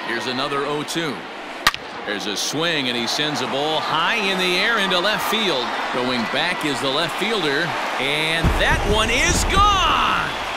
Here's another 0-2. There's a swing, and he sends a ball high in the air into left field. Going back is the left fielder, and that one is gone.